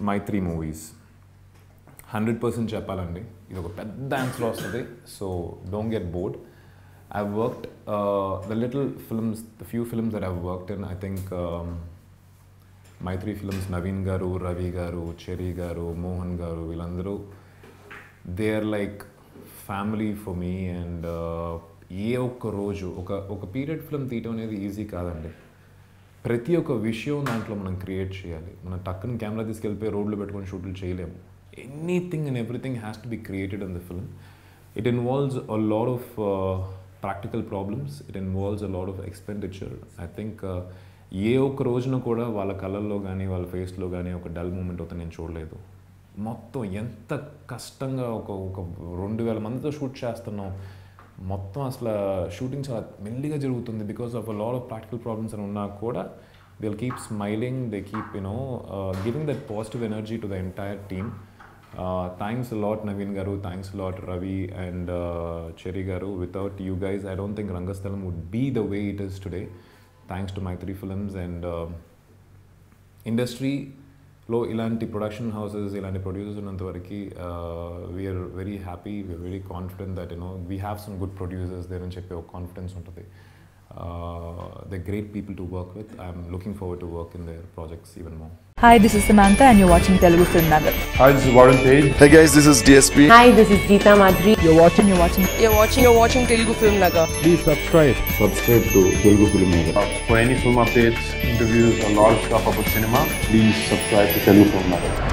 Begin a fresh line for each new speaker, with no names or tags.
my 3 movies. 100% చెప్పాలండి ఇది ఒక పెద్ద ఆన్సర్ వస్తుంది, so don't get bored. I've worked the few films that I've worked in, I think my 3 films, Naveen garu, Ravi garu, Cherry garu, Mohan garu, వీళ్ళందరూ they are like family for me. And ఏ ఒక్క రోజు ఒక period film తీయటం అనేది easy కాదండి. ప్రతి ఒక్క విషయం దాంట్లో మనం క్రియేట్ చేయాలి. మనం టక్కున కెమెరా తీసుకెళ్ళిపోయి రోడ్లో పెట్టుకొని షూట్లు చేయలేము. Anything and everything has to be created in the film. It involves a lot of practical problems, it involves a lot of expenditure. I think ఏ ఒక్క రోజున కూడా వాళ్ళ కళ్ళల్లో కానీ వాళ్ళ ఫేస్లో కానీ ఒక డల్ మూమెంట్ అవుతుంది నేను చూడలేదు. మొత్తం ఎంత కష్టంగా ఒక 2000 మందితో షూట్ చేస్తున్నాం. మొత్తం అసలు షూటింగ్ చాలా మెల్లిగా జరుగుతుంది because of a lot of practical problems అని ఉన్నా కూడా they will keep smiling, they keep giving that positive energy to the entire team. Thanks a lot Naveen garu, thanks a lot Ravi and Cherry garu. Without you guys I don't think Rangasthalam would be the way it is today. Thanks to my 3 films. And industry lo ilanti production houses, ilanti producers unnanta variki we are very happy, we are very confident that we have some good producers there and cheppe confidence untadi. They're great people to work with. I'm looking forward to work in their projects even more.
Hi, this is Samantha and you're watching Telugu Film Nagar.
Hi, this is Warren Page.
Hey guys, this is DSP.
Hi, this is Geeta Madhuri.
You're watching
Telugu Film Nagar.
Please subscribe.
Subscribe to Telugu Film Nagar.
For any film updates, interviews, a lot of stuff about cinema, please subscribe to Telugu Film Nagar.